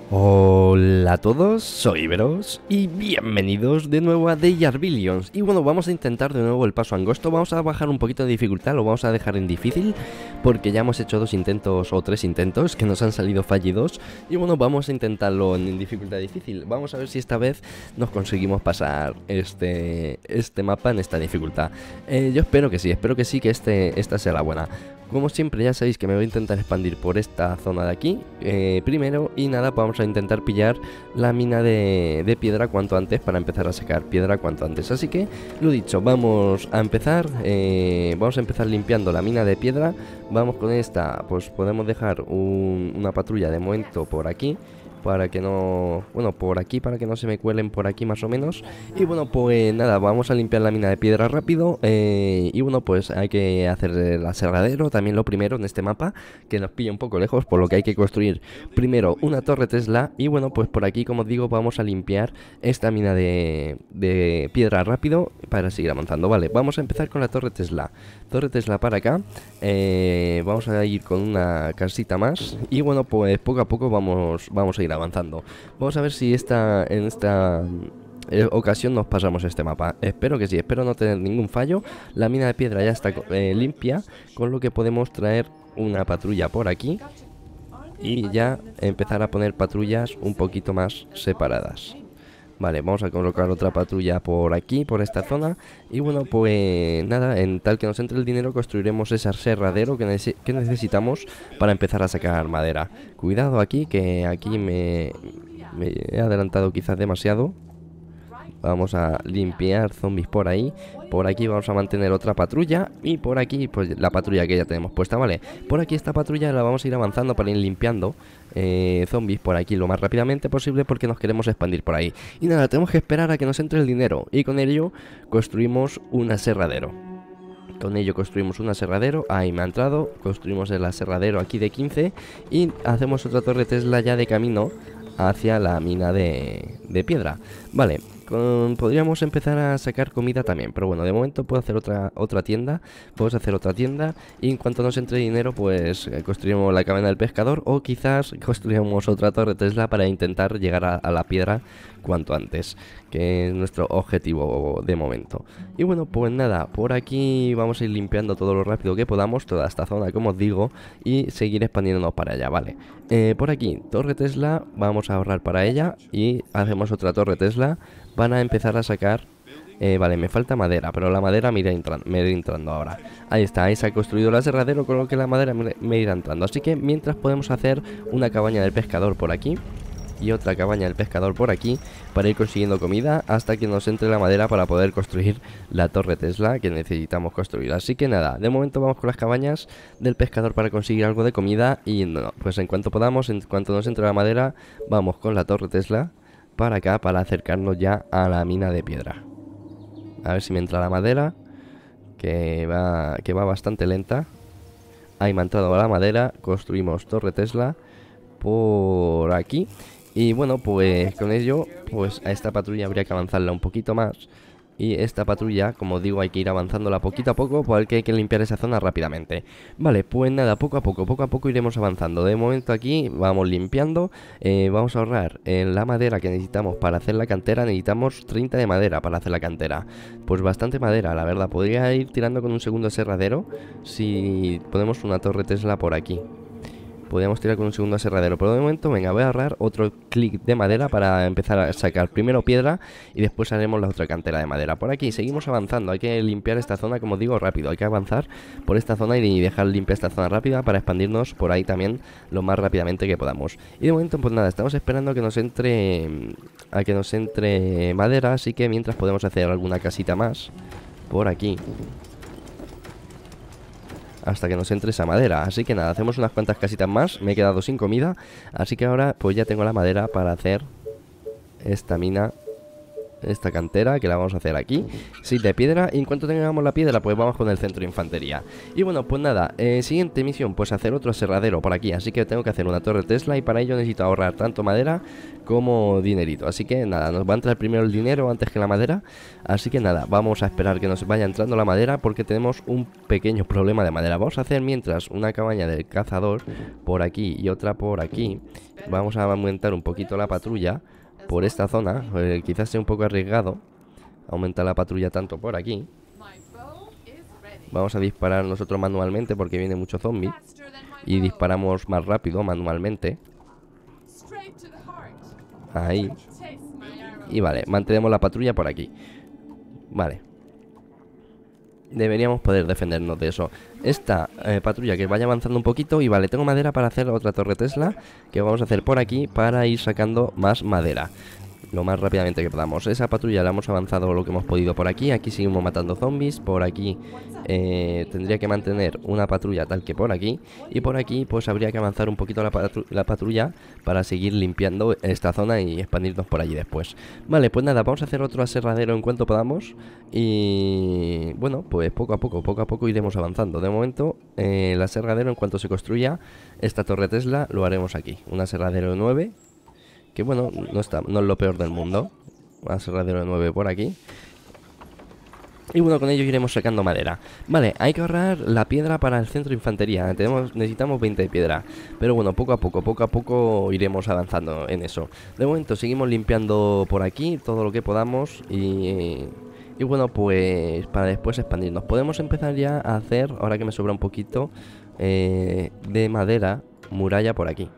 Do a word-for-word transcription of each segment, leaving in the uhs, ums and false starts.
Hola a todos, soy Veros y bienvenidos de nuevo a The Arbillions. Y bueno, vamos a intentar de nuevo el paso angosto. Vamos a bajar un poquito de dificultad, lo vamos a dejar en difícil porque ya hemos hecho dos intentos o tres intentos que nos han salido fallidos. Y bueno, vamos a intentarlo en dificultad difícil. Vamos a ver si esta vez nos conseguimos pasar este, este mapa en esta dificultad. eh, Yo espero que sí, espero que sí, que este, esta sea la buena. Como siempre ya sabéis que me voy a intentar expandir por esta zona de aquí eh, primero, y nada, vamos a intentar pillar la mina de, de piedra cuanto antes para empezar a sacar piedra cuanto antes. Así que, lo dicho, vamos a empezar, eh, vamos a empezar limpiando la mina de piedra. Vamos con esta, pues podemos dejar un, una patrulla de momento por aquí para que no, bueno, por aquí, para que no se me cuelen por aquí más o menos. Y bueno, pues nada, vamos a limpiar la mina de piedra rápido, eh, y bueno, pues hay que hacer el aserradero también lo primero en este mapa, que nos pilla un poco lejos, por lo que hay que construir primero una torre Tesla. Y bueno, pues por aquí, como os digo, vamos a limpiar esta mina de, de piedra rápido para seguir avanzando. Vale, vamos a empezar con la torre Tesla. Torre Tesla para acá, eh, vamos a ir con una casita más. Y bueno, pues poco a poco vamos, vamos a ir avanzando. Vamos a ver si esta, en esta eh, ocasión nos pasamos este mapa. Espero que sí, espero no tener ningún fallo. La mina de piedra ya está eh, limpia, con lo que podemos traer una patrulla por aquí y ya empezar a poner patrullas un poquito más separadas. Vale, vamos a colocar otra patrulla por aquí, por esta zona. Y bueno, pues nada, en tal que nos entre el dinero construiremos ese aserradero que, nece que necesitamos para empezar a sacar madera. Cuidado aquí, que aquí me, me he adelantado quizás demasiado. Vamos a limpiar zombies por ahí. Por aquí vamos a mantener otra patrulla. Y por aquí, pues la patrulla que ya tenemos puesta, ¿vale? Por aquí esta patrulla la vamos a ir avanzando para ir limpiando eh, zombies por aquí lo más rápidamente posible, porque nos queremos expandir por ahí. Y nada, tenemos que esperar a que nos entre el dinero, y con ello construimos un aserradero. Con ello construimos un aserradero. Ahí me ha entrado. Construimos el aserradero aquí de quince. Y hacemos otra torre Tesla ya de camino hacia la mina de, de piedra. Vale, con, podríamos empezar a sacar comida también, pero bueno, de momento puedo hacer otra otra tienda. Podemos hacer otra tienda, y en cuanto nos entre dinero, pues eh, construimos la cabaña del pescador, o quizás construimos otra torre Tesla para intentar llegar a, a la piedra cuanto antes, que es nuestro objetivo de momento. Y bueno, pues nada, por aquí vamos a ir limpiando todo lo rápido que podamos, toda esta zona, como os digo, y seguir expandiéndonos para allá, ¿vale? Eh, por aquí, torre Tesla, vamos a ahorrar para ella y hacemos otra torre Tesla. Van a empezar a sacar... Eh, vale, me falta madera, pero la madera me irá, entrando, me irá entrando ahora. Ahí está, ahí se ha construido el aserradero, con lo que la madera me, me irá entrando. Así que mientras podemos hacer una cabaña del pescador por aquí y otra cabaña del pescador por aquí, para ir consiguiendo comida hasta que nos entre la madera para poder construir la torre Tesla que necesitamos construir. Así que nada, de momento vamos con las cabañas del pescador para conseguir algo de comida. Y no, pues en cuanto podamos, en cuanto nos entre la madera, vamos con la torre Tesla para acá, para acercarnos ya a la mina de piedra. A ver si me entra la madera, que va, que va bastante lenta. Ahí me ha entrado la madera. Construimos torre Tesla por aquí. Y bueno, pues con ello, pues a esta patrulla habría que avanzarla un poquito más. Y esta patrulla, como digo, hay que ir avanzándola poquito a poco, porque hay que limpiar esa zona rápidamente. Vale, pues nada, poco a poco, poco a poco iremos avanzando. De momento aquí vamos limpiando, eh, vamos a ahorrar en la madera que necesitamos para hacer la cantera. Necesitamos treinta de madera para hacer la cantera. Pues bastante madera, la verdad. Podría ir tirando con un segundo aserradero si ponemos una torre Tesla por aquí. Podríamos tirar con un segundo aserradero, pero de momento, venga, voy a ahorrar otro clic de madera para empezar a sacar primero piedra y después haremos la otra cantera de madera. Por aquí seguimos avanzando, hay que limpiar esta zona, como digo, rápido. Hay que avanzar por esta zona y dejar limpia esta zona rápida para expandirnos por ahí también lo más rápidamente que podamos. Y de momento, pues nada, estamos esperando a que nos entre a que nos entre madera, así que mientras podemos hacer alguna casita más por aquí hasta que nos entre esa madera. Así que nada, hacemos unas cuantas casitas más. Me he quedado sin comida, así que ahora pues ya tengo la madera para hacer esta mina esta cantera, que la vamos a hacer aquí, seis de piedra, y en cuanto tengamos la piedra pues vamos con el centro de infantería. Y bueno, pues nada, eh, siguiente misión, pues hacer otro aserradero por aquí, así que tengo que hacer una torre Tesla, y para ello necesito ahorrar tanto madera como dinerito. Así que nada, nos va a entrar primero el dinero antes que la madera, así que nada, vamos a esperar que nos vaya entrando la madera, porque tenemos un pequeño problema de madera. Vamos a hacer mientras una cabaña del cazador por aquí y otra por aquí. Vamos a aumentar un poquito la patrulla por esta zona, eh, quizás sea un poco arriesgado aumentar la patrulla tanto por aquí. Vamos a disparar nosotros manualmente porque viene mucho zombie, y disparamos más rápido manualmente. Ahí. Y vale, mantenemos la patrulla por aquí. Vale. Deberíamos poder defendernos de eso. Esta eh, patrulla que vaya avanzando un poquito. Y vale, tengo madera para hacer otra torre Tesla, que vamos a hacer por aquí para ir sacando más madera lo más rápidamente que podamos. Esa patrulla la hemos avanzado lo que hemos podido por aquí. Aquí seguimos matando zombies. Por aquí eh, tendría que mantener una patrulla tal que por aquí. Y por aquí pues habría que avanzar un poquito la, patru la patrulla para seguir limpiando esta zona y expandirnos por allí después. Vale, pues nada, vamos a hacer otro aserradero en cuanto podamos. Y bueno, pues poco a poco, poco a poco iremos avanzando. De momento, eh, el aserradero en cuanto se construya esta torre Tesla lo haremos aquí. Un aserradero nueve, que bueno, no, está, no es lo peor del mundo. Un aserradero nueve por aquí. Y bueno, con ello iremos sacando madera. Vale, hay que ahorrar la piedra para el centro de infantería. Tenemos, necesitamos veinte de piedra. Pero bueno, poco a poco, poco a poco iremos avanzando en eso. De momento seguimos limpiando por aquí todo lo que podamos. Y, y bueno, pues para después expandirnos. Podemos empezar ya a hacer, ahora que me sobra un poquito eh, de madera, muralla por aquí.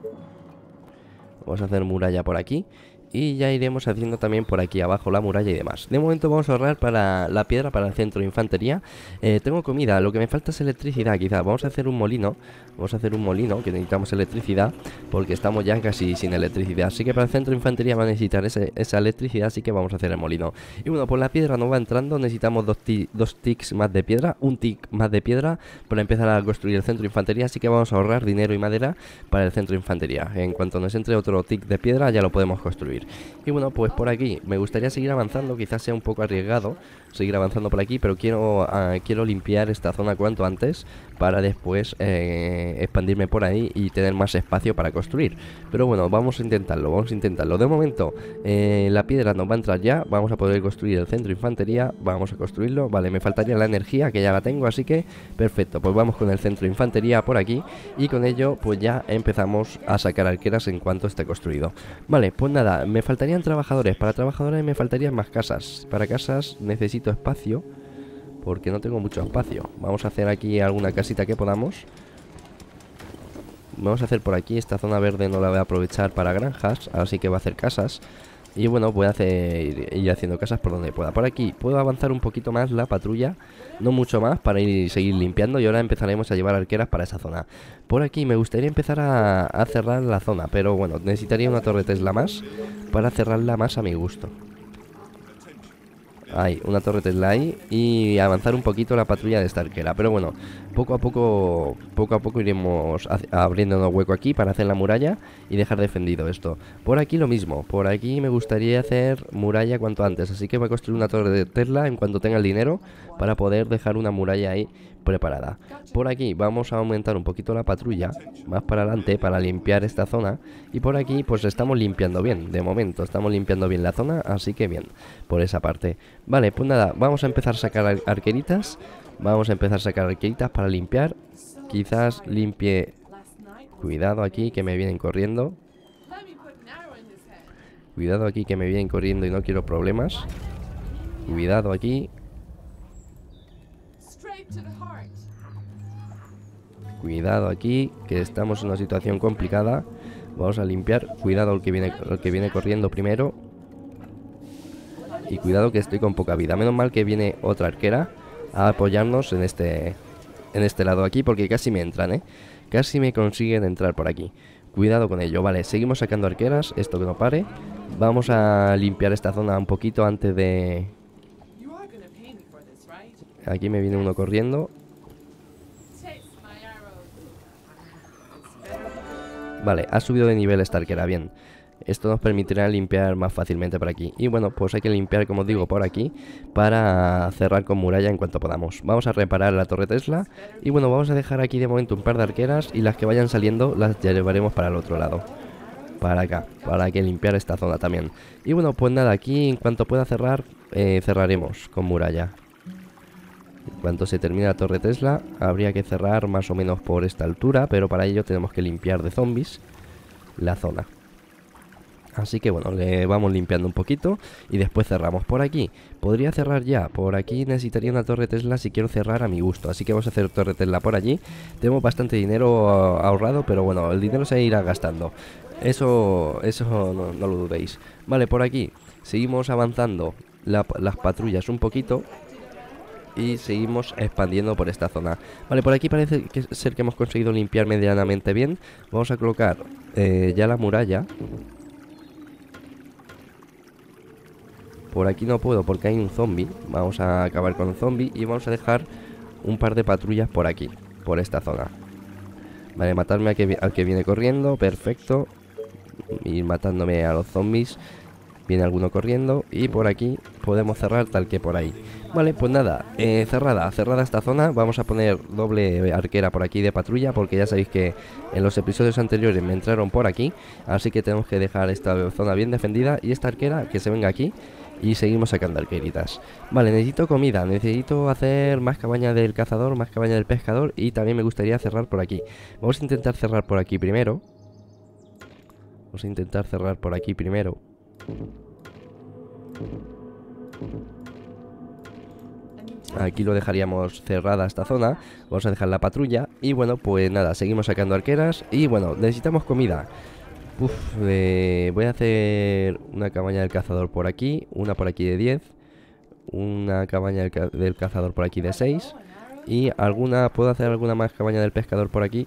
Vamos a hacer muralla por aquí. Y ya iremos haciendo también por aquí abajo la muralla y demás. De momento vamos a ahorrar para la piedra para el centro de infantería. eh, Tengo comida, lo que me falta es electricidad quizá. Vamos a hacer un molino. Vamos a hacer un molino, que necesitamos electricidad, porque estamos ya casi sin electricidad. Así que para el centro de infantería va a necesitar ese, esa electricidad, así que vamos a hacer el molino. Y bueno, por la piedra nos va entrando. Necesitamos dos, dos ticks más de piedra, un tick más de piedra para empezar a construir el centro de infantería. Así que vamos a ahorrar dinero y madera para el centro de infantería. En cuanto nos entre otro tick de piedra ya lo podemos construir. Y bueno, pues por aquí me gustaría seguir avanzando. Quizás sea un poco arriesgado seguir avanzando por aquí, pero quiero, uh, quiero limpiar esta zona cuanto antes, para después eh, expandirme por ahí y tener más espacio para construir. Pero bueno, vamos a intentarlo, vamos a intentarlo. De momento eh, la piedra nos va a entrar ya. Vamos a poder construir el centro de infantería. Vamos a construirlo, vale, me faltaría la energía, que ya la tengo, así que perfecto. Pues vamos con el centro de infantería por aquí, y con ello pues ya empezamos a sacar arqueras en cuanto esté construido. Vale, pues nada, me faltarían trabajadores. Para trabajadores me faltarían más casas. Para casas necesito espacio, porque no tengo mucho espacio. Vamos a hacer aquí alguna casita que podamos. Vamos a hacer por aquí, esta zona verde no la voy a aprovechar para granjas, así que voy a hacer casas. Y bueno, voy a hacer, ir haciendo casas por donde pueda. Por aquí puedo avanzar un poquito más la patrulla, no mucho más, para ir seguir limpiando. Y ahora empezaremos a llevar arqueras para esa zona. Por aquí me gustaría empezar a, a cerrar la zona, pero bueno, necesitaría una torre Tesla más para cerrarla más a mi gusto. Ahí, una torre Tesla ahí. Y avanzar un poquito la patrulla de esta arquera. Pero bueno, poco a poco Poco a poco iremos abriéndonos hueco aquí para hacer la muralla y dejar defendido esto. Por aquí lo mismo. Por aquí me gustaría hacer muralla cuanto antes, así que voy a construir una torre de Tesla en cuanto tenga el dinero, para poder dejar una muralla ahí preparada. Por aquí vamos a aumentar un poquito la patrulla más para adelante, para limpiar esta zona. Y por aquí pues estamos limpiando bien. De momento estamos limpiando bien la zona, así que bien por esa parte. Vale, pues nada, vamos a empezar a sacar ar arqueritas. Vamos a empezar a sacar arqueritas para limpiar. Quizás limpie. Cuidado aquí que me vienen corriendo. Cuidado aquí que me vienen corriendo y no quiero problemas. Cuidado aquí. Cuidado aquí, que estamos en una situación complicada. Vamos a limpiar. Cuidado el que viene, el que viene corriendo primero. Y cuidado que estoy con poca vida. Menos mal que viene otra arquera a apoyarnos en este, en este lado aquí, porque casi me entran, ¿eh? Casi me consiguen entrar por aquí. Cuidado con ello. Vale, seguimos sacando arqueras. Esto que no pare. Vamos a limpiar esta zona un poquito antes de... Aquí me viene uno corriendo. Vale, ha subido de nivel esta arquera, bien. Esto nos permitirá limpiar más fácilmente por aquí. Y bueno, pues hay que limpiar, como os digo, por aquí para cerrar con muralla en cuanto podamos. Vamos a reparar la torre Tesla. Y bueno, vamos a dejar aquí de momento un par de arqueras. Y las que vayan saliendo las llevaremos para el otro lado, para acá, para que limpiar esta zona también. Y bueno, pues nada, aquí en cuanto pueda cerrar, eh, cerraremos con muralla. En cuanto se termine la torre Tesla, habría que cerrar más o menos por esta altura, pero para ello tenemos que limpiar de zombies la zona. Así que bueno, le vamos limpiando un poquito y después cerramos por aquí. Podría cerrar ya, por aquí necesitaría una torre Tesla si quiero cerrar a mi gusto. Así que vamos a hacer torre Tesla por allí. Tenemos bastante dinero ahorrado, pero bueno, el dinero se irá gastando. Eso, eso no, no lo dudéis. Vale, por aquí seguimos avanzando la, las patrullas un poquito. Y seguimos expandiendo por esta zona. Vale, por aquí parece que ser que hemos conseguido limpiar medianamente bien. Vamos a colocar eh, ya la muralla. Por aquí no puedo porque hay un zombie. Vamos a acabar con el zombie y vamos a dejar un par de patrullas por aquí, por esta zona. Vale, matarme al que, al que viene corriendo, perfecto. Ir matándome a los zombies. Viene alguno corriendo y por aquí podemos cerrar tal que por ahí. Vale, pues nada, eh, cerrada, cerrada esta zona. Vamos a poner doble arquera por aquí de patrulla, porque ya sabéis que en los episodios anteriores me entraron por aquí. Así que tenemos que dejar esta zona bien defendida y esta arquera que se venga aquí. Y seguimos sacando arqueritas. Vale, necesito comida, necesito hacer más cabaña del cazador, más cabaña del pescador. Y también me gustaría cerrar por aquí. Vamos a intentar cerrar por aquí primero. Vamos a intentar cerrar por aquí primero. Aquí lo dejaríamos cerrada esta zona. Vamos a dejar la patrulla. Y bueno, pues nada, seguimos sacando arqueras. Y bueno, necesitamos comida. Uf, eh, voy a hacer una cabaña del cazador por aquí. Una por aquí de diez. Una cabaña del, ca del cazador por aquí de seis. Y alguna, puedo hacer alguna más cabaña del pescador por aquí.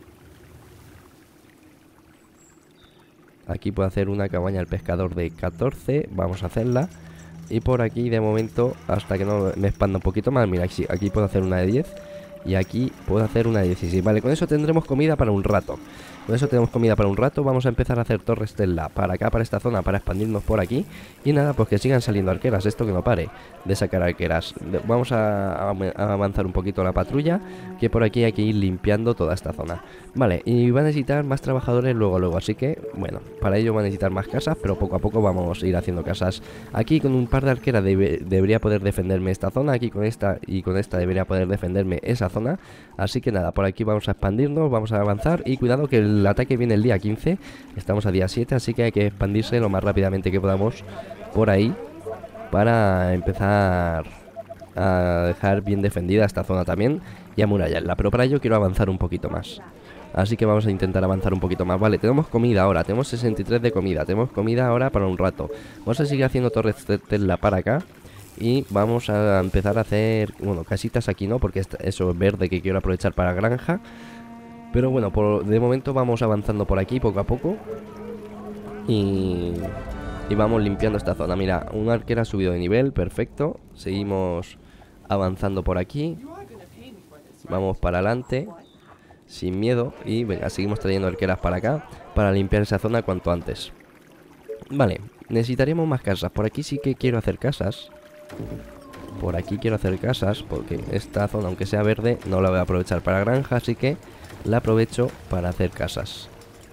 Aquí puedo hacer una cabaña del pescador de catorce. Vamos a hacerla. Y por aquí de momento, hasta que no me expanda un poquito más. Mira, aquí, aquí puedo hacer una de diez. Y aquí puedo hacer una de dieciséis. Vale, con eso tendremos comida para un rato. Con eso tenemos comida para un rato. Vamos a empezar a hacer torres Tesla para acá, para esta zona, para expandirnos por aquí. Y nada, pues que sigan saliendo arqueras. Esto que no pare de sacar arqueras. Vamos a, a, a avanzar un poquito la patrulla, que por aquí hay que ir limpiando toda esta zona. Vale, y va a necesitar más trabajadores luego, luego. Así que, bueno, para ello va a necesitar más casas, pero poco a poco vamos a ir haciendo casas. Aquí con un par de arqueras debe, debería poder defenderme esta zona. Aquí con esta y con esta debería poder defenderme esa zona. Así que nada, por aquí vamos a expandirnos, vamos a avanzar. Y cuidado que el ataque viene el día quince. Estamos a día siete, así que hay que expandirse lo más rápidamente que podamos por ahí, para empezar a dejar bien defendida esta zona también y amurallarla. Pero para ello quiero avanzar un poquito más. Así que vamos a intentar avanzar un poquito más. Vale, tenemos comida ahora, tenemos sesenta y tres de comida. Tenemos comida ahora para un rato. Vamos a seguir haciendo torres Tesla para acá. Y vamos a empezar a hacer, bueno, casitas aquí no, porque eso es verde que quiero aprovechar para granja. Pero bueno, por, de momento vamos avanzando por aquí poco a poco. Y, y vamos limpiando esta zona. Mira, un arquero ha subido de nivel, perfecto. Seguimos avanzando por aquí. Vamos para adelante, sin miedo. Y venga, seguimos trayendo arqueras para acá, para limpiar esa zona cuanto antes. Vale, necesitaríamos más casas. Por aquí sí que quiero hacer casas. Por aquí quiero hacer casas, porque esta zona, aunque sea verde, no la voy a aprovechar para granja, así que la aprovecho para hacer casas.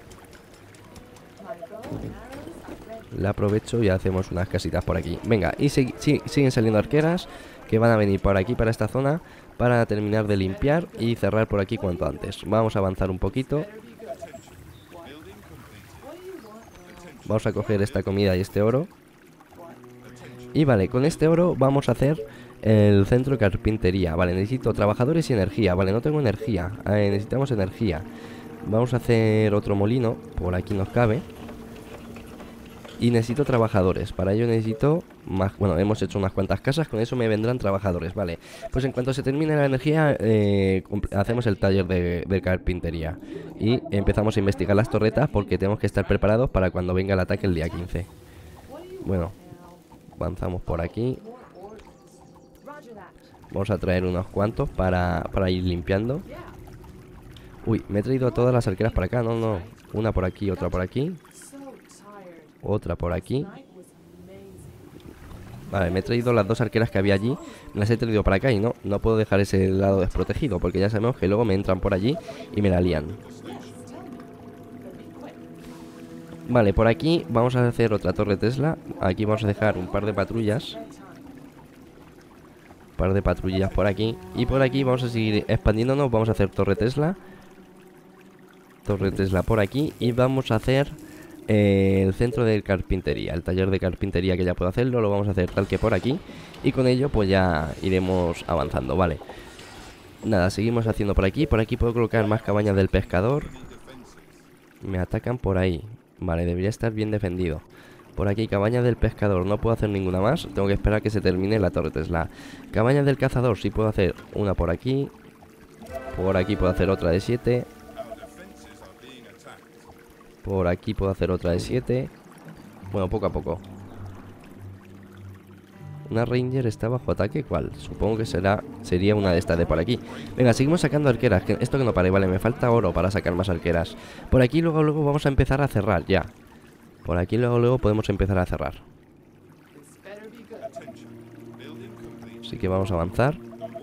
La aprovecho y hacemos unas casitas por aquí. Venga, y sig sig siguen saliendo arqueras que van a venir por aquí, para esta zona, para terminar de limpiar y cerrar por aquí cuanto antes. Vamos a avanzar un poquito. Vamos a coger esta comida y este oro. Y vale, con este oro vamos a hacer el centro de carpintería. Vale, necesito trabajadores y energía. Vale, no tengo energía, eh, necesitamos energía. Vamos a hacer otro molino, por aquí nos cabe. Y necesito trabajadores, para ello necesito más. Bueno, hemos hecho unas cuantas casas, con eso me vendrán trabajadores. Vale, pues en cuanto se termine la energía, eh, hacemos el taller de, de carpintería. Y empezamos a investigar las torretas, porque tenemos que estar preparados para cuando venga el ataque el día quince. Bueno, avanzamos por aquí. Vamos a traer unos cuantos para, para ir limpiando. Uy, me he traído todas las arqueras para acá. No, no, una por aquí, otra por aquí. Otra por aquí. Vale, me he traído las dos arqueras que había allí. Me las he traído para acá y no, no puedo dejar ese lado desprotegido, porque ya sabemos que luego me entran por allí y me la lían. Vale, por aquí vamos a hacer otra torre Tesla. Aquí vamos a dejar un par de patrullas. Un par de patrullas por aquí. Y por aquí vamos a seguir expandiéndonos. Vamos a hacer torre Tesla. Torre Tesla por aquí. Y vamos a hacer eh, el centro de carpintería. El taller de carpintería, que ya puedo hacerlo. Lo vamos a hacer tal que por aquí. Y con ello pues ya iremos avanzando, vale. Nada, seguimos haciendo por aquí. Por aquí puedo colocar más cabañas del pescador. Me atacan por ahí. Vale, debería estar bien defendido. Por aquí, cabaña del pescador. No puedo hacer ninguna más. Tengo que esperar a que se termine la torre Tesla. Cabaña del cazador. Sí puedo hacer una por aquí. Por aquí puedo hacer otra de siete. Por aquí puedo hacer otra de siete. Bueno, poco a poco. Una Ranger está bajo ataque. ¿Cuál? Supongo que será sería una de estas de por aquí. Venga, seguimos sacando arqueras. Que esto que no pare, vale, me falta oro para sacar más arqueras. Por aquí luego, luego vamos a empezar a cerrar ya. Por aquí luego, luego podemos empezar a cerrar. Así que vamos a avanzar.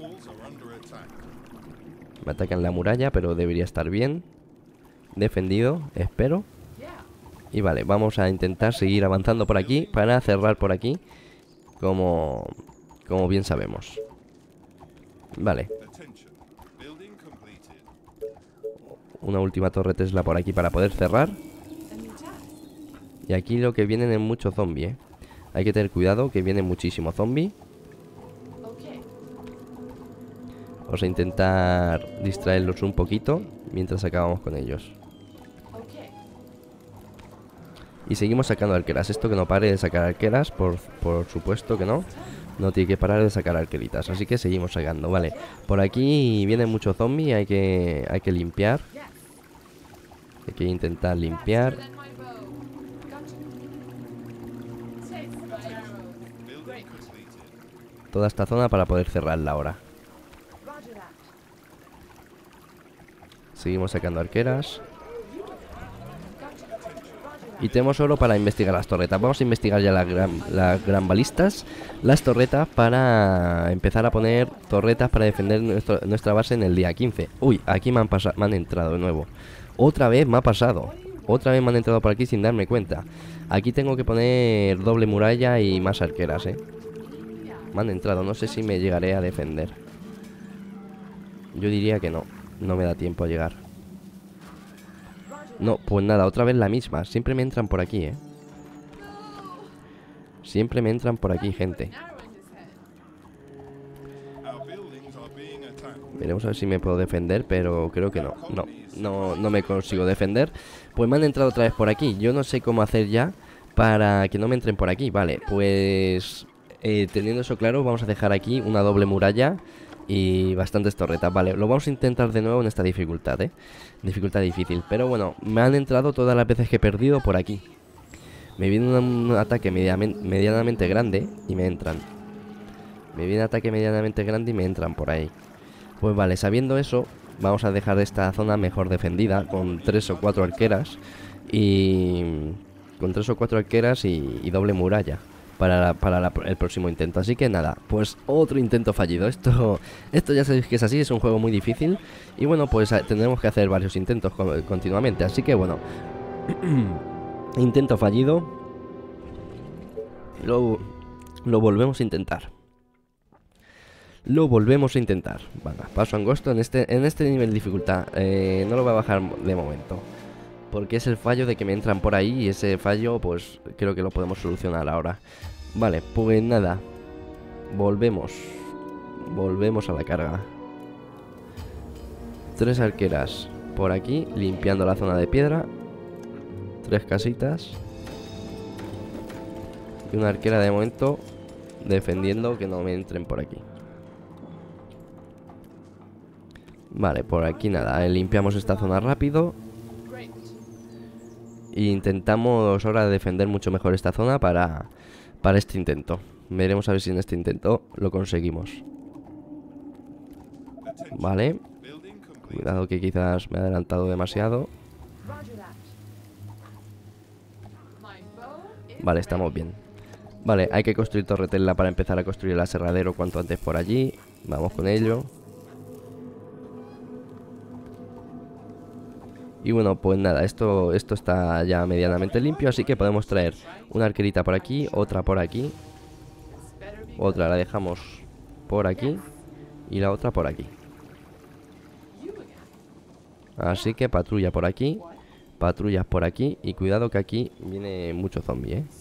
Me atacan la muralla, pero debería estar bien defendido, espero. Y vale, vamos a intentar seguir avanzando por aquí para cerrar por aquí, como, como bien sabemos. Vale. Una última torre Tesla por aquí para poder cerrar. Y aquí lo que vienen es mucho zombie, ¿eh? Hay que tener cuidado, que viene muchísimo zombie. Vamos a intentar distraerlos un poquito mientras acabamos con ellos. Y seguimos sacando arqueras. Esto que no pare de sacar arqueras, por, por supuesto que no. No tiene que parar de sacar arqueritas. Así que seguimos sacando, vale. Por aquí viene mucho zombie, hay que, hay que limpiar. Hay que intentar limpiar. Toda esta zona para poder cerrarla ahora. Seguimos sacando arqueras. Y tenemos oro para investigar las torretas. Vamos a investigar ya las gran, las gran balistas, las torretas, para empezar a poner torretas para defender nuestro, nuestra base en el día quince. Uy, aquí me han, me han entrado de nuevo. Otra vez me ha pasado. Otra vez me han entrado por aquí sin darme cuenta. Aquí tengo que poner doble muralla y más arqueras, eh. Me han entrado, no sé si me llegaré a defender. Yo diría que no. No me da tiempo a llegar. No, pues nada, otra vez la misma. Siempre me entran por aquí, eh. Siempre me entran por aquí, gente. Veremos a ver si me puedo defender, pero creo que no. No, no, no me consigo defender. Pues me han entrado otra vez por aquí. Yo no sé cómo hacer ya para que no me entren por aquí. Vale, pues eh, teniendo eso claro, vamos a dejar aquí una doble muralla y bastantes torretas. Vale, lo vamos a intentar de nuevo en esta dificultad, eh. Dificultad difícil. Pero bueno, me han entrado todas las veces que he perdido por aquí. Me viene un, un ataque medianamente, medianamente grande y me entran. Me viene un ataque medianamente grande y me entran por ahí. Pues vale, sabiendo eso, vamos a dejar esta zona mejor defendida, con tres o cuatro arqueras. Y... con tres o cuatro arqueras y, y doble muralla para, la, para la, el próximo intento. Así que nada, pues otro intento fallido. Esto esto ya sabéis que es así, es un juego muy difícil. Y bueno, pues tendremos que hacer varios intentos continuamente. Así que bueno, intento fallido. Lo, lo volvemos a intentar. Lo volvemos a intentar. Venga, paso angosto en este, en este nivel de dificultad. eh, No lo voy a bajar de momento, porque es el fallo de que me entran por ahí. Y ese fallo pues creo que lo podemos solucionar ahora. Vale, pues nada, Volvemos Volvemos a la carga. Tres arqueras por aquí, limpiando la zona de piedra. Tres casitas. Y una arquera de momento defendiendo que no me entren por aquí. Vale, por aquí nada, limpiamos esta zona rápido. E intentamos ahora defender mucho mejor esta zona para, para este intento. Veremos a ver si en este intento lo conseguimos. Vale. Cuidado que quizás me he adelantado demasiado. Vale, estamos bien. Vale, hay que construir torre Tesla para empezar a construir el aserradero cuanto antes por allí. Vamos con ello. Y bueno, pues nada, esto, esto está ya medianamente limpio, así que podemos traer una arquerita por aquí, otra por aquí. Otra la dejamos por aquí y la otra por aquí. Así que patrulla por aquí, patrullas por aquí y cuidado que aquí viene mucho zombie, ¿eh?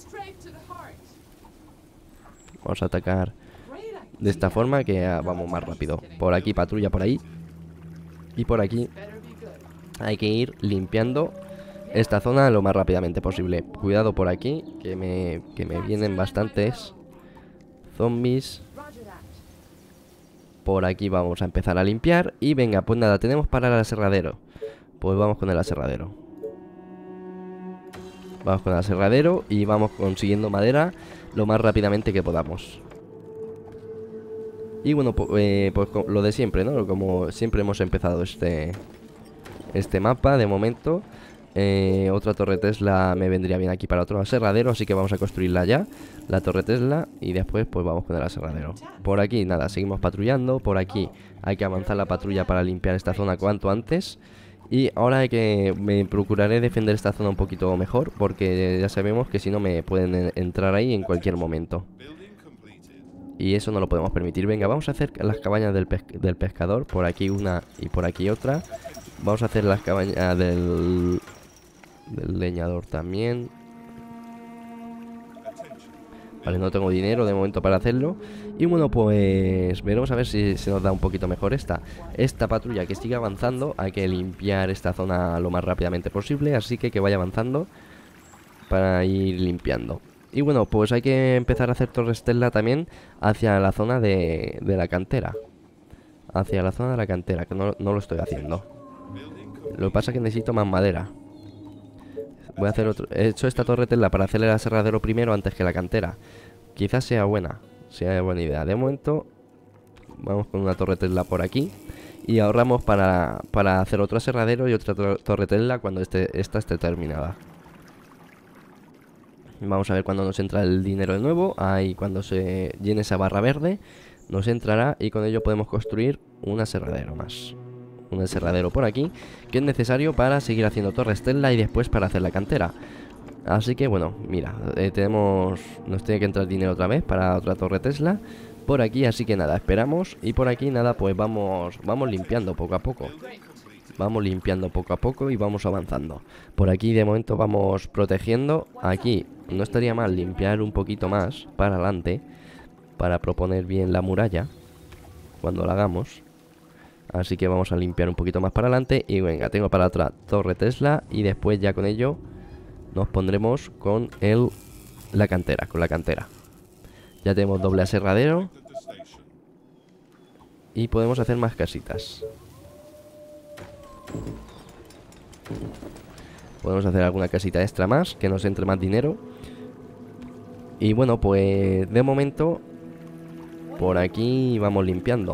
Vamos a atacar de esta forma que vamos más rápido. Por aquí patrulla por ahí. Y por aquí hay que ir limpiando esta zona lo más rápidamente posible. Cuidado por aquí, que me, que me vienen bastantes zombies. Por aquí vamos a empezar a limpiar. Y venga, pues nada, tenemos para el aserradero. Pues vamos con el aserradero. Vamos con el aserradero y vamos consiguiendo madera lo más rápidamente que podamos. Y bueno, pues, eh, pues lo de siempre, ¿no? Como siempre hemos empezado este Este mapa, de momento. eh, Otra torre Tesla me vendría bien aquí para otro aserradero, así que vamos a construirla ya, la torre Tesla, y después pues vamos con el aserradero. Por aquí, nada, seguimos patrullando. Por aquí hay que avanzar la patrulla para limpiar esta zona cuanto antes. Y ahora hay que, me procuraré defender esta zona un poquito mejor, porque ya sabemos que si no me pueden entrar ahí en cualquier momento. Y eso no lo podemos permitir. Venga, vamos a hacer las cabañas del, pes del pescador. Por aquí una y por aquí otra. Vamos a hacer las cabañas del, del leñador también. Vale, no tengo dinero de momento para hacerlo. Y bueno, pues veremos a ver si se nos da un poquito mejor esta Esta patrulla que sigue avanzando. Hay que limpiar esta zona lo más rápidamente posible, así que que vaya avanzando para ir limpiando. Y bueno, pues hay que empezar a hacer torres Tesla también hacia la zona de, de la cantera. Hacia la zona de la cantera, que no, no lo estoy haciendo. Lo que pasa es que necesito más madera. Voy a hacer otro. He hecho esta torre Tesla para hacerle el aserradero primero antes que la cantera. Quizás sea buena, sea buena idea. De momento vamos con una torre Tesla por aquí y ahorramos para, para hacer otro aserradero y otra to torre Tesla cuando este, esta esté terminada. Vamos a ver cuando nos entra el dinero de nuevo. Ahí cuando se llene esa barra verde nos entrará y con ello podemos construir un aserradero más. Un aserradero por aquí que es necesario para seguir haciendo torres Tesla y después para hacer la cantera. Así que bueno, mira, eh, tenemos, nos tiene que entrar dinero otra vez para otra torre Tesla por aquí, así que nada, esperamos. Y por aquí nada, pues vamos, vamos limpiando poco a poco. Vamos limpiando poco a poco y vamos avanzando. Por aquí de momento vamos protegiendo. Aquí no estaría mal limpiar un poquito más para adelante, para proponer bien la muralla cuando la hagamos. Así que vamos a limpiar un poquito más para adelante. Y venga, tengo para otra torre Tesla. Y después ya con ello nos pondremos con el, la cantera, con la cantera. Ya tenemos doble aserradero y podemos hacer más casitas. Podemos hacer alguna casita extra más, que nos entre más dinero. Y bueno, pues de momento por aquí vamos limpiando.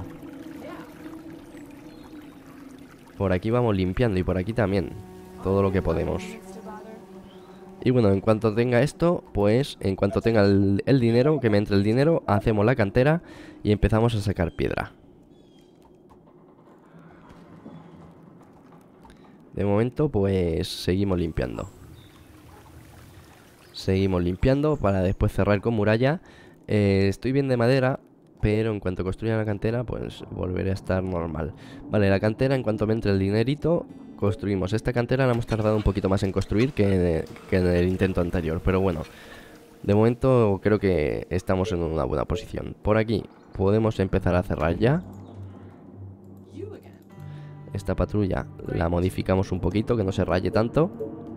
Por aquí vamos limpiando y por aquí también. Todo lo que podemos. Y bueno, en cuanto tenga esto, pues en cuanto tenga el, el dinero, que me entre el dinero, hacemos la cantera y empezamos a sacar piedra. De momento, pues seguimos limpiando. Seguimos limpiando para después cerrar con muralla. Eh, estoy bien de madera, pero en cuanto construya la cantera, pues volveré a estar normal. Vale, la cantera, en cuanto me entre el dinerito, construimos. Esta cantera la hemos tardado un poquito más en construir que, que en el intento anterior, pero bueno, de momento creo que estamos en una buena posición. Por aquí podemos empezar a cerrar ya. Esta patrulla la modificamos un poquito, que no se raye tanto.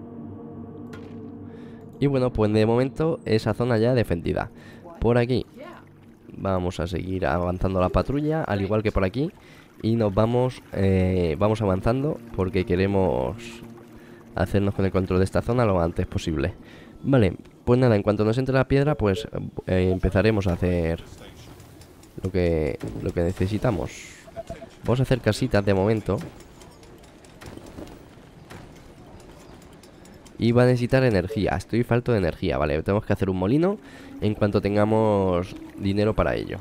Y bueno, pues de momento esa zona ya defendida. Por aquí vamos a seguir avanzando la patrulla, al igual que por aquí. Y nos vamos, eh, vamos avanzando porque queremos hacernos con el control de esta zona lo antes posible. Vale, pues nada, en cuanto nos entre la piedra, pues eh, empezaremos a hacer lo que, lo que necesitamos. Vamos a hacer casitas de momento. Y va a necesitar energía. Estoy falto de energía, vale. Tenemos que hacer un molino en cuanto tengamos dinero para ello.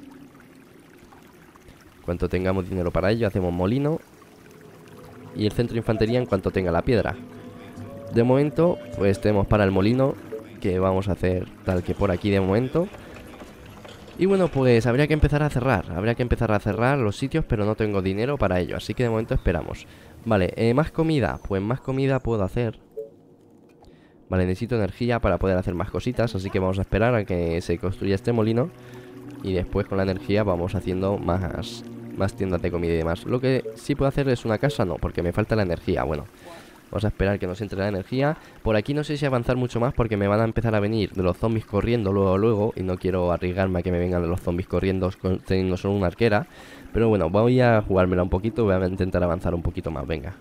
En cuanto tengamos dinero para ello, hacemos molino. Y el centro de infantería en cuanto tenga la piedra. De momento, pues tenemos para el molino, que vamos a hacer tal que por aquí de momento. Y bueno, pues habría que empezar a cerrar. Habría que empezar a cerrar los sitios, pero no tengo dinero para ello. Así que de momento esperamos. Vale, eh, más comida. Pues más comida puedo hacer. Vale, necesito energía para poder hacer más cositas. Así que vamos a esperar a que se construya este molino. Y después con la energía vamos haciendo más, más tiendas de comida y demás. Lo que sí puedo hacer es una casa, no, porque me falta la energía. Bueno, vamos a esperar que nos entre la energía. Por aquí no sé si avanzar mucho más porque me van a empezar a venir de los zombies corriendo luego luego. Y no quiero arriesgarme a que me vengan de los zombies corriendo con, teniendo solo una arquera. Pero bueno, voy a jugármela un poquito. Voy a intentar avanzar un poquito más, venga.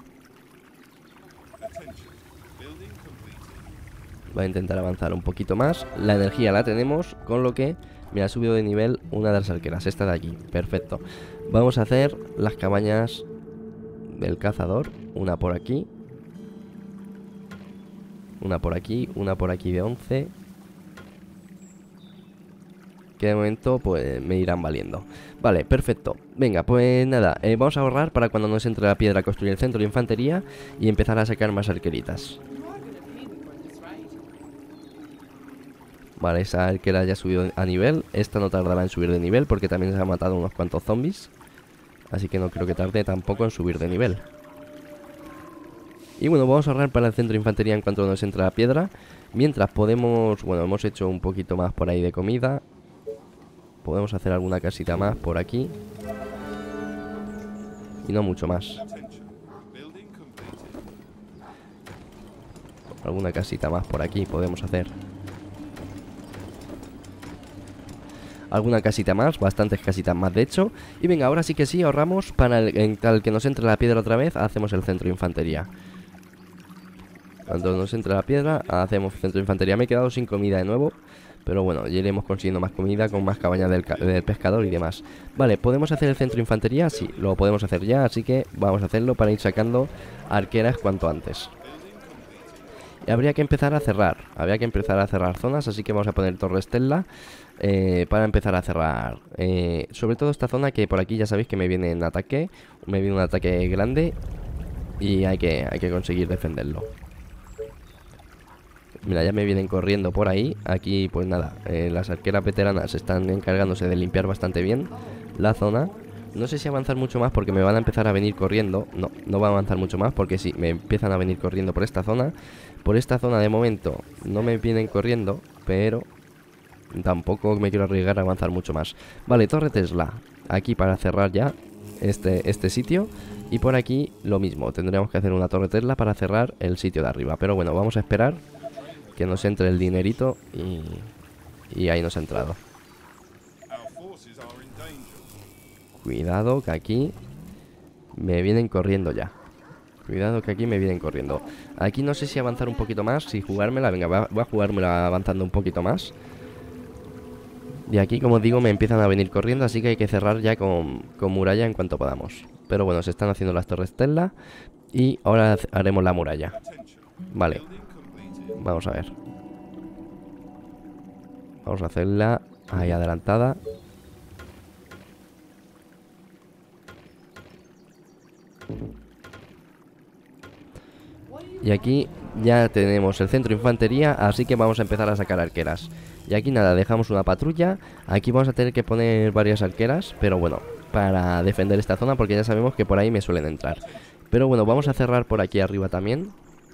Voy a intentar avanzar un poquito más. La energía la tenemos, con lo que me ha subido de nivel una de las arqueras, esta de aquí, perfecto. Vamos a hacer las cabañas del cazador. Una por aquí, una por aquí, una por aquí de once, que de momento pues me irán valiendo. Vale, perfecto. Venga, pues nada, eh, vamos a ahorrar para cuando nos entre la piedra construir el centro de infantería y empezar a sacar más arqueritas. Vale, esa arquera ya ha subido a nivel. Esta no tardará en subir de nivel porque también se han matado unos cuantos zombies. Así que no creo que tarde tampoco en subir de nivel. Y bueno, vamos a ahorrar para el centro de infantería en cuanto nos entre la piedra. Mientras podemos... Bueno, hemos hecho un poquito más por ahí de comida. Podemos hacer alguna casita más por aquí. Y no mucho más. Alguna casita más por aquí podemos hacer. Alguna casita más, bastantes casitas más de hecho. Y venga, ahora sí que sí, ahorramos para el, en tal que nos entre la piedra otra vez, hacemos el centro de infantería. Cuando nos entre la piedra, hacemos centro de infantería. Me he quedado sin comida de nuevo, pero bueno, ya iremos consiguiendo más comida con más cabañas del, del pescador y demás. Vale, ¿podemos hacer el centro de infantería? Sí, lo podemos hacer ya, así que vamos a hacerlo para ir sacando arqueras cuanto antes. Y habría que empezar a cerrar, habría que empezar a cerrar zonas, así que vamos a poner torre Stella eh, para empezar a cerrar. Eh, sobre todo esta zona que por aquí ya sabéis que me viene en ataque, me viene un ataque grande y hay que, hay que conseguir defenderlo. Mira, ya me vienen corriendo por ahí. Aquí pues nada, eh, las arqueras veteranas están encargándose de limpiar bastante bien la zona. No sé si avanzar mucho más porque me van a empezar a venir corriendo. No, no va a avanzar mucho más porque sí, me empiezan a venir corriendo por esta zona. Por esta zona de momento no me vienen corriendo, pero tampoco me quiero arriesgar a avanzar mucho más. Vale, torre Tesla. Aquí para cerrar ya este, este sitio. Y por aquí lo mismo, tendríamos que hacer una torre Tesla para cerrar el sitio de arriba. Pero bueno, vamos a esperar que nos entre el dinerito y, y ahí nos ha entrado. Cuidado que aquí me vienen corriendo ya. Cuidado que aquí me vienen corriendo. Aquí no sé si avanzar un poquito más, si jugármela. Venga, voy a jugármela avanzando un poquito más. Y aquí, como os digo, me empiezan a venir corriendo, así que hay que cerrar ya con, con muralla en cuanto podamos. Pero bueno, se están haciendo las torres Tesla y ahora haremos la muralla. Vale. Vamos a ver. Vamos a hacerla ahí adelantada. Y aquí ya tenemos el centro de infantería, así que vamos a empezar a sacar arqueras. Y aquí nada, dejamos una patrulla. Aquí vamos a tener que poner varias arqueras, pero bueno, para defender esta zona, porque ya sabemos que por ahí me suelen entrar. Pero bueno, vamos a cerrar por aquí arriba también.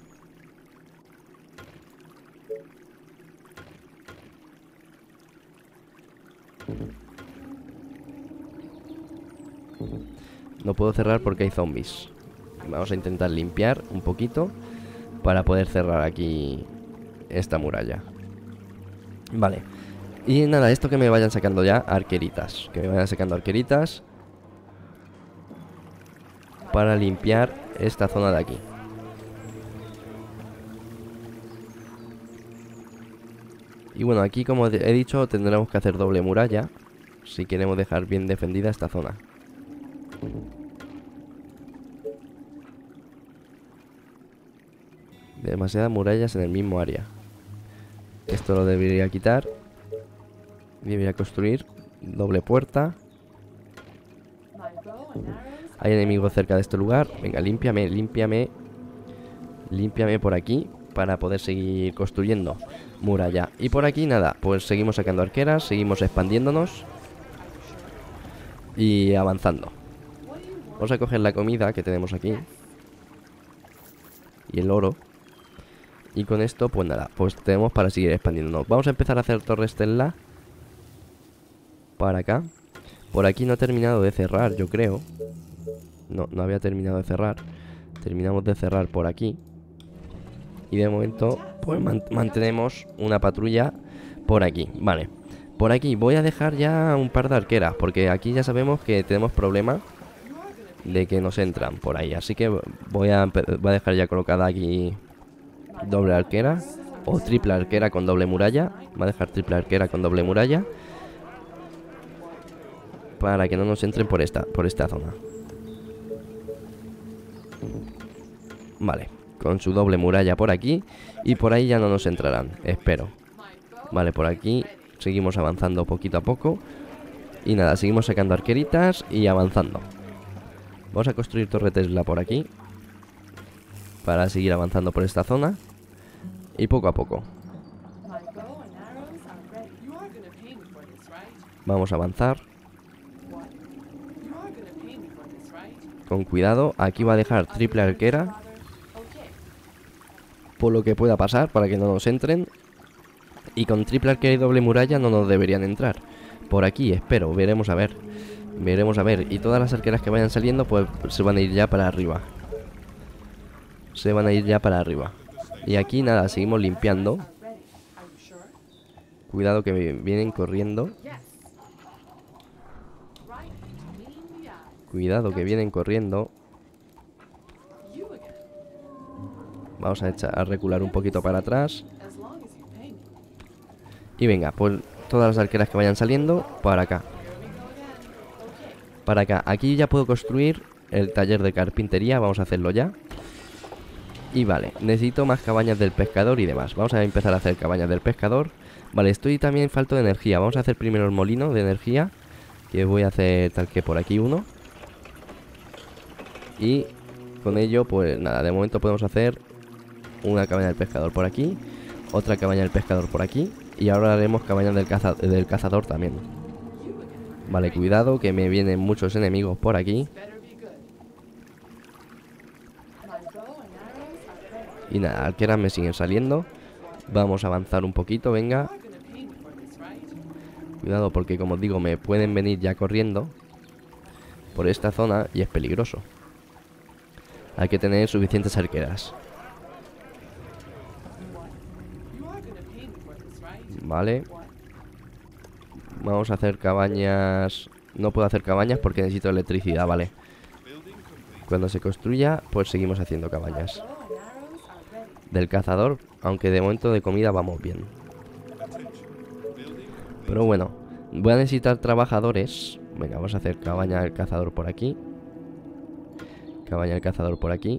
No puedo cerrar porque hay zombies. Vamos a intentar limpiar un poquito para poder cerrar aquí esta muralla. Vale. Y nada, esto que me vayan sacando ya arqueritas. Que me vayan sacando arqueritas para limpiar esta zona de aquí. Y bueno, aquí como he dicho tendremos que hacer doble muralla si queremos dejar bien defendida esta zona. Demasiadas murallas en el mismo área. Esto lo debería quitar. Debería construir doble puerta. Hay enemigos cerca de este lugar. Venga, límpiame, límpiame. Límpiame por aquí para poder seguir construyendo muralla. Y por aquí nada, pues seguimos sacando arqueras, seguimos expandiéndonos y avanzando. Vamos a coger la comida que tenemos aquí y el oro. Y con esto, pues nada, pues tenemos para seguir expandiéndonos. Vamos a empezar a hacer torres Tesla para acá. Por aquí no he terminado de cerrar, yo creo. No, no había terminado de cerrar. Terminamos de cerrar por aquí. Y de momento, pues man mantenemos una patrulla por aquí. Vale, por aquí voy a dejar ya un par de arqueras, porque aquí ya sabemos que tenemos problema de que nos entran por ahí. Así que voy a, voy a dejar ya colocada aquí doble arquera o triple arquera con doble muralla. Voy a dejar triple arquera con doble muralla para que no nos entren por esta, por esta zona. Vale, con su doble muralla por aquí. Y por ahí ya no nos entrarán, espero. Vale, por aquí seguimos avanzando poquito a poco. Y nada, seguimos sacando arqueritas y avanzando. Vamos a construir torre Tesla por aquí para seguir avanzando por esta zona. Y poco a poco vamos a avanzar con cuidado. Aquí va a dejar triple arquera por lo que pueda pasar, para que no nos entren. Y con triple arquera y doble muralla no nos deberían entrar. Por aquí, espero, veremos a ver. Veremos a ver. Y todas las arqueras que vayan saliendo, pues se van a ir ya para arriba. Se van a ir ya para arriba. Y aquí nada, seguimos limpiando. Cuidado que vienen corriendo. Cuidado que vienen corriendo. Vamos a, echar, a recular un poquito para atrás. Y venga, pues todas las arqueras que vayan saliendo para acá. Para acá. Aquí ya puedo construir el taller de carpintería. Vamos a hacerlo ya. Y vale, necesito más cabañas del pescador y demás. Vamos a empezar a hacer cabañas del pescador. Vale, estoy también falto de energía. Vamos a hacer primero el molino de energía, que voy a hacer tal que por aquí uno. Y con ello, pues nada, de momento podemos hacer una cabaña del pescador por aquí, otra cabaña del pescador por aquí. Y ahora haremos cabaña del, caza del cazador también. Vale, cuidado que me vienen muchos enemigos por aquí. Y nada, arqueras me siguen saliendo. Vamos a avanzar un poquito, venga. Cuidado porque, como os digo, me pueden venir ya corriendo por esta zona y es peligroso. Hay que tener suficientes arqueras. Vale. Vamos a hacer cabañas. No puedo hacer cabañas porque necesito electricidad, vale. Cuando se construya, pues seguimos haciendo cabañas del cazador, aunque de momento de comida vamos bien. Pero bueno, voy a necesitar trabajadores. Venga, vamos a hacer cabaña del cazador por aquí. Cabaña del cazador por aquí.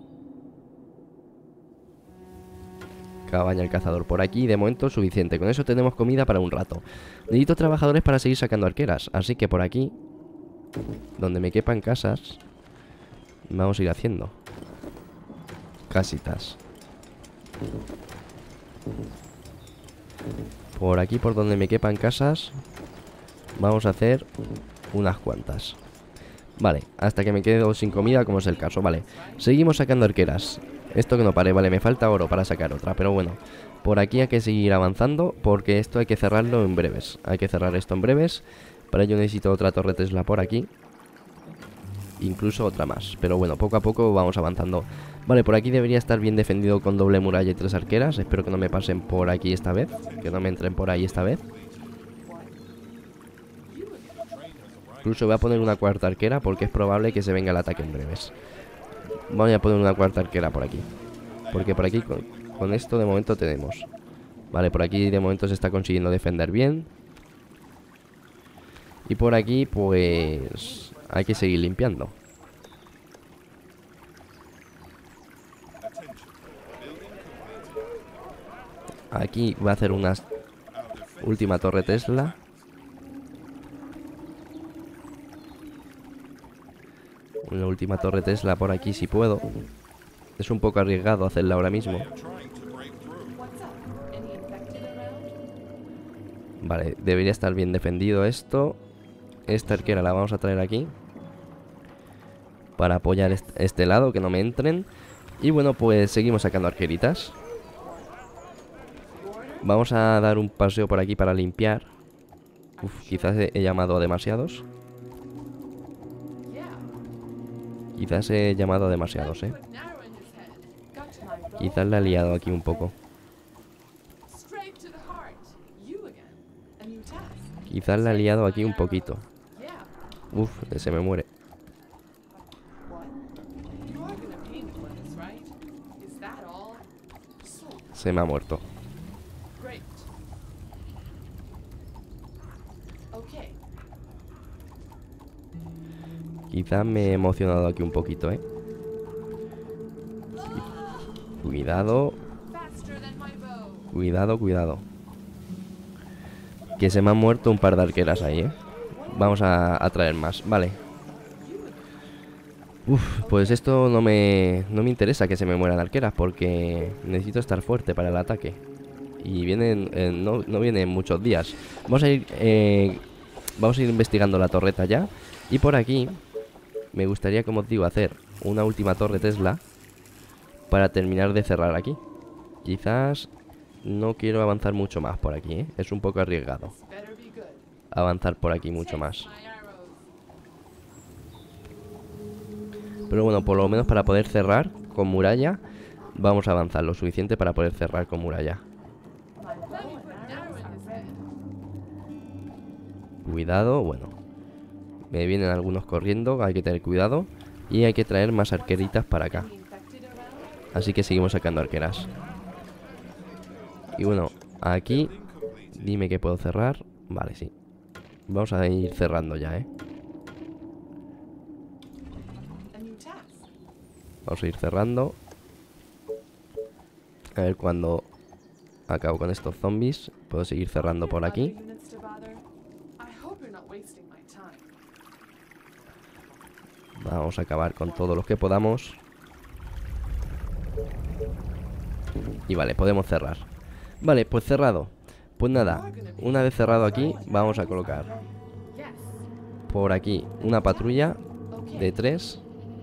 Cabaña del cazador por aquí. De momento suficiente. Con eso tenemos comida para un rato. Necesito trabajadores para seguir sacando arqueras. Así que por aquí, donde me quepan casas, vamos a ir haciendo casitas. Por aquí, por donde me quepan casas, vamos a hacer unas cuantas. Vale, hasta que me quedo sin comida, como es el caso. Vale, seguimos sacando arqueras. Esto que no pare, vale, me falta oro para sacar otra. Pero bueno, por aquí hay que seguir avanzando, porque esto hay que cerrarlo en breves. Hay que cerrar esto en breves. Para ello necesito otra torre Tesla por aquí. Incluso otra más. Pero bueno, poco a poco vamos avanzando. Vale, por aquí debería estar bien defendido con doble muralla y tres arqueras. Espero que no me pasen por aquí esta vez. Que no me entren por ahí esta vez. Incluso voy a poner una cuarta arquera, porque es probable que se venga el ataque en breves. Voy a poner una cuarta arquera por aquí, porque por aquí con, con esto de momento tenemos. Vale, por aquí de momento se está consiguiendo defender bien. Y por aquí pues hay que seguir limpiando. Aquí va a hacer una última torre Tesla. Una última torre Tesla por aquí si puedo. Es un poco arriesgado hacerla ahora mismo. Vale, debería estar bien defendido esto. Esta arquera la vamos a traer aquí para apoyar est este lado, que no me entren. Y bueno, pues seguimos sacando arqueritas. Vamos a dar un paseo por aquí para limpiar. Uf, quizás he, he llamado a demasiados. Quizás he llamado a demasiados, eh. Quizás la he liado aquí un poco. Quizás la he liado aquí un poquito. Uf, se me muere. Se me ha muerto. Quizás me he emocionado aquí un poquito, ¿eh? Cuidado. Cuidado, cuidado. Que se me han muerto un par de arqueras ahí, ¿eh? Vamos a, a traer más, vale. Uf, pues esto no me, no me interesa que se me mueran arqueras, porque necesito estar fuerte para el ataque. Y vienen, eh, no, no vienen muchos días. Vamos a ir, eh, vamos a ir investigando la torreta ya. Y por aquí me gustaría, como os digo, hacer una última torre Tesla para terminar de cerrar aquí. Quizás no quiero avanzar mucho más por aquí, ¿eh? Es un poco arriesgado avanzar por aquí mucho más. Pero bueno, por lo menos para poder cerrar con muralla, vamos a avanzar lo suficiente para poder cerrar con muralla. Cuidado, bueno. Me vienen algunos corriendo, hay que tener cuidado. Y hay que traer más arqueritas para acá. Así que seguimos sacando arqueras. Y bueno, aquí dime que puedo cerrar. Vale, sí. Vamos a ir cerrando ya, ¿eh? Vamos a ir cerrando. A ver cuando acabo con estos zombies. Puedo seguir cerrando por aquí. Vamos a acabar con todos los que podamos. Y vale, podemos cerrar. Vale, pues cerrado. Pues nada, una vez cerrado aquí, vamos a colocar por aquí una patrulla de tres.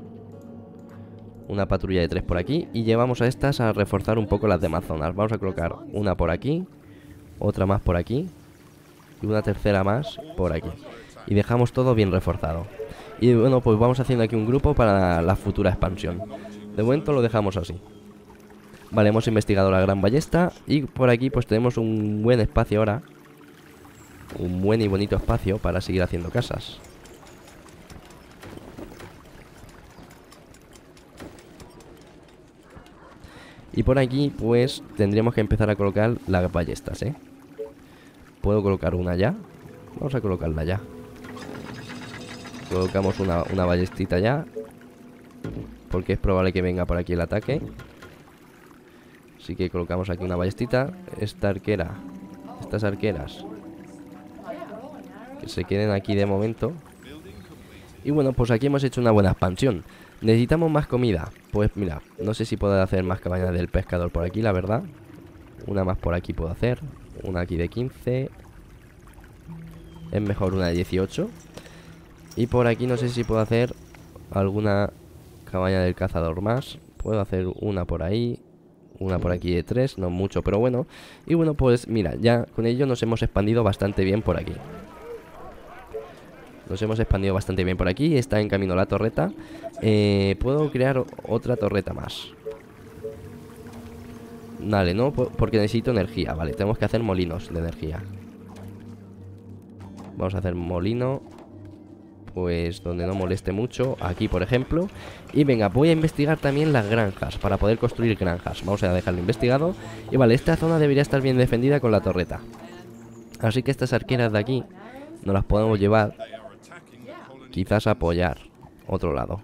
Una patrulla de tres por aquí. Y llevamos a estas a reforzar un poco las demás zonas. Vamos a colocar una por aquí, otra más por aquí y una tercera más por aquí. Y dejamos todo bien reforzado. Y bueno, pues vamos haciendo aquí un grupo para la futura expansión. De momento lo dejamos así. Vale, hemos investigado la gran ballesta. Y por aquí pues tenemos un buen espacio ahora. Un buen y bonito espacio para seguir haciendo casas. Y por aquí pues tendríamos que empezar a colocar las ballestas, ¿eh? ¿Puedo colocar una ya? Vamos a colocarla ya. Colocamos una, una ballestita ya, porque es probable que venga por aquí el ataque. Así que colocamos aquí una ballestita. Esta arquera, estas arqueras, que se queden aquí de momento. Y bueno, pues aquí hemos hecho una buena expansión. Necesitamos más comida. Pues mira, no sé si puedo hacer más cabañas del pescador por aquí, la verdad. Una más por aquí puedo hacer. Una aquí de quince. Es mejor una de dieciocho. Y por aquí no sé si puedo hacer alguna cabaña del cazador más. Puedo hacer una por ahí, una por aquí de tres, no mucho, pero bueno. Y bueno, pues mira, ya con ello nos hemos expandido bastante bien por aquí. Nos hemos expandido bastante bien por aquí. Está en camino la torreta. eh, Puedo crear otra torreta más. Vale, no, porque necesito energía. Vale, tenemos que hacer molinos de energía. Vamos a hacer molino, pues donde no moleste mucho. Aquí por ejemplo. Y venga, voy a investigar también las granjas, para poder construir granjas. Vamos a dejarlo investigado. Y vale, esta zona debería estar bien defendida con la torreta. Así que estas arqueras de aquí nos las podemos llevar. Quizás apoyar otro lado.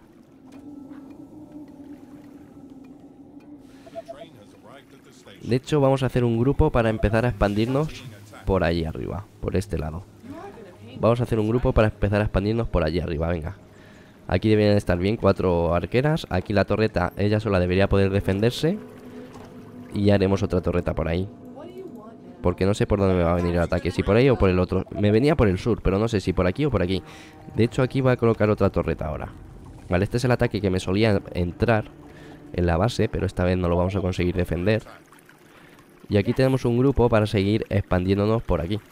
De hecho, vamos a hacer un grupo para empezar a expandirnos por allí arriba, por este lado. Vamos a hacer un grupo para empezar a expandirnos por allí arriba, venga. Aquí deberían estar bien cuatro arqueras. Aquí la torreta, ella sola debería poder defenderse. Y ya haremos otra torreta por ahí. Porque no sé por dónde me va a venir el ataque, si por ahí o por el otro. Me venía por el sur, pero no sé si por aquí o por aquí. De hecho, aquí voy a colocar otra torreta ahora. Vale, este es el ataque que me solía entrar en la base, pero esta vez no lo vamos a conseguir defender. Y aquí tenemos un grupo para seguir expandiéndonos por aquí.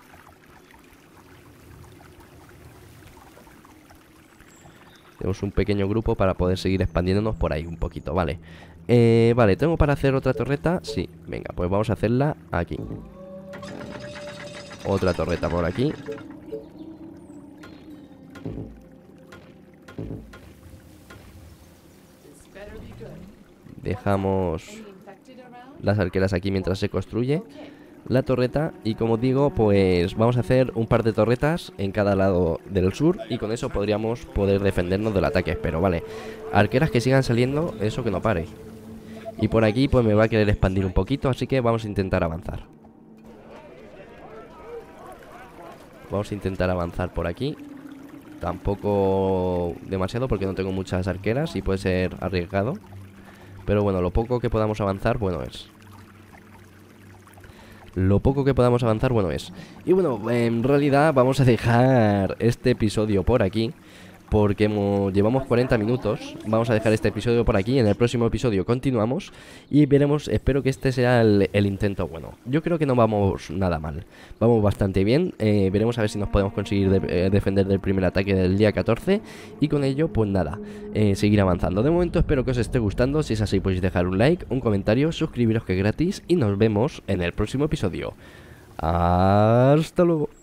Tenemos un pequeño grupo para poder seguir expandiéndonos por ahí un poquito, vale. Eh, vale, ¿tengo para hacer otra torreta? Sí, venga, pues vamos a hacerla aquí. Otra torreta por aquí. Dejamos las arqueras aquí mientras se construye la torreta. Y como digo, pues vamos a hacer un par de torretas en cada lado del sur. Y con eso podríamos poder defendernos del ataque, espero, vale. Arqueras que sigan saliendo, eso que no pare. Y por aquí pues me va a querer expandir un poquito, así que vamos a intentar avanzar. Vamos a intentar avanzar por aquí. Tampoco demasiado porque no tengo muchas arqueras y puede ser arriesgado. Pero bueno, lo poco que podamos avanzar, bueno es. Lo poco que podamos avanzar, bueno es. Y bueno, en realidad vamos a dejar este episodio por aquí, porque hemos, llevamos cuarenta minutos. Vamos a dejar este episodio por aquí. En el próximo episodio continuamos y veremos, espero que este sea el, el intento bueno. Yo creo que no vamos nada mal, vamos bastante bien. eh, Veremos a ver si nos podemos conseguir de, eh, defender del primer ataque del día catorce. Y con ello, pues nada, eh, seguir avanzando. De momento espero que os esté gustando. Si es así, podéis dejar un like, un comentario, suscribiros que es gratis. Y nos vemos en el próximo episodio. Hasta luego.